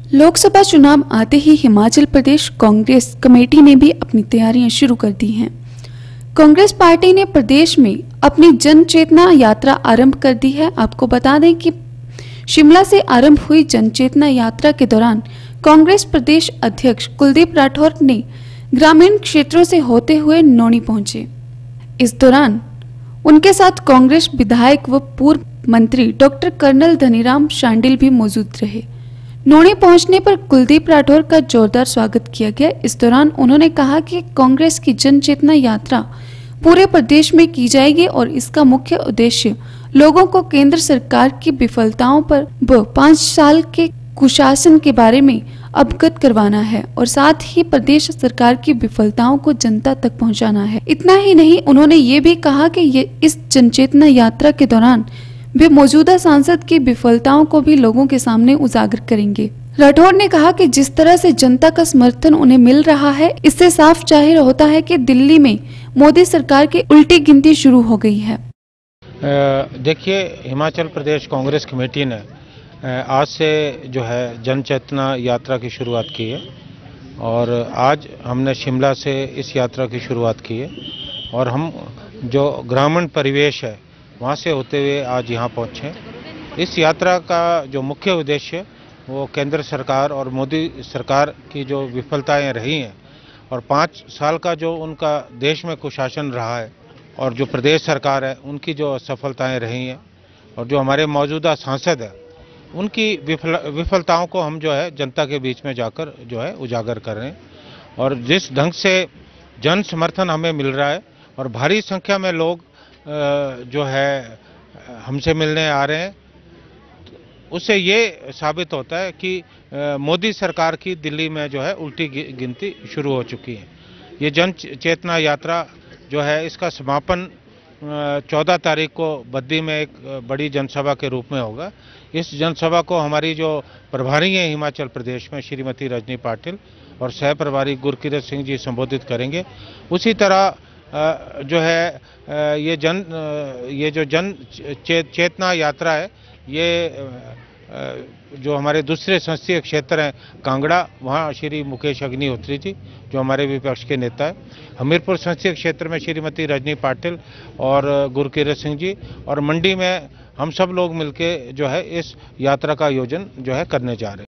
लोकसभा चुनाव आते ही हिमाचल प्रदेश कांग्रेस कमेटी ने भी अपनी तैयारियां शुरू कर दी हैं। कांग्रेस पार्टी ने प्रदेश में अपनी जन चेतना यात्रा आरंभ कर दी है। आपको बता दें कि शिमला से आरंभ हुई जन चेतना यात्रा के दौरान कांग्रेस प्रदेश अध्यक्ष कुलदीप राठौर ने ग्रामीण क्षेत्रों से होते हुए नौणी पहुंचे। इस दौरान उनके साथ कांग्रेस विधायक व पूर्व मंत्री डॉक्टर कर्नल धनीराम शांडिल भी मौजूद रहे। नौणी पहुंचने पर कुलदीप राठौर का जोरदार स्वागत किया गया। इस दौरान उन्होंने कहा कि कांग्रेस की जन चेतना यात्रा पूरे प्रदेश में की जाएगी और इसका मुख्य उद्देश्य लोगों को केंद्र सरकार की विफलताओं पर व 5 साल के कुशासन के बारे में अवगत करवाना है और साथ ही प्रदेश सरकार की विफलताओं को जनता तक पहुंचाना है। इतना ही नहीं, उन्होंने ये भी कहा कि इस जनचेतना यात्रा के दौरान वे मौजूदा सांसद की विफलताओं को भी लोगों के सामने उजागर करेंगे। राठौर ने कहा कि जिस तरह से जनता का समर्थन उन्हें मिल रहा है, इससे साफ जाहिर होता है कि दिल्ली में मोदी सरकार की उल्टी गिनती शुरू हो गई है। देखिए, हिमाचल प्रदेश कांग्रेस कमेटी ने आज से जो है जन चेतना यात्रा की शुरुआत की है और आज हमने शिमला से इस यात्रा की शुरुआत की है और हम जो ग्रामीण परिवेश है वहाँ से होते हुए आज यहाँ पहुँचे। इस यात्रा का जो मुख्य उद्देश्य वो केंद्र सरकार और मोदी सरकार की जो विफलताएं रही हैं और 5 साल का जो उनका देश में कुशासन रहा है और जो प्रदेश सरकार है उनकी जो सफलताएं रही हैं और जो हमारे मौजूदा सांसद हैं उनकी विफलताओं को हम जो है जनता के बीच में जाकर जो है उजागर कर रहे हैं। और जिस ढंग से जन समर्थन हमें मिल रहा है और भारी संख्या में लोग जो है हमसे मिलने आ रहे हैं, उससे ये साबित होता है कि मोदी सरकार की दिल्ली में जो है उल्टी गिनती शुरू हो चुकी है। ये जन चेतना यात्रा जो है इसका समापन 14 तारीख को बद्दी में एक बड़ी जनसभा के रूप में होगा। इस जनसभा को हमारी जो प्रभारी हैं हिमाचल प्रदेश में श्रीमती रजनी पाटिल और सह प्रभारी गुरकीरत सिंह जी संबोधित करेंगे। उसी तरह जो है ये जो जन चेतना यात्रा है ये जो हमारे दूसरे संसदीय क्षेत्र हैं कांगड़ा, वहाँ श्री मुकेश अग्निहोत्री जी जो हमारे विपक्ष के नेता है, हमीरपुर संसदीय क्षेत्र में श्रीमती रजनी पाटिल और गुरकीरत सिंह जी, और मंडी में हम सब लोग मिलके जो है इस यात्रा का आयोजन जो है करने जा रहे हैं।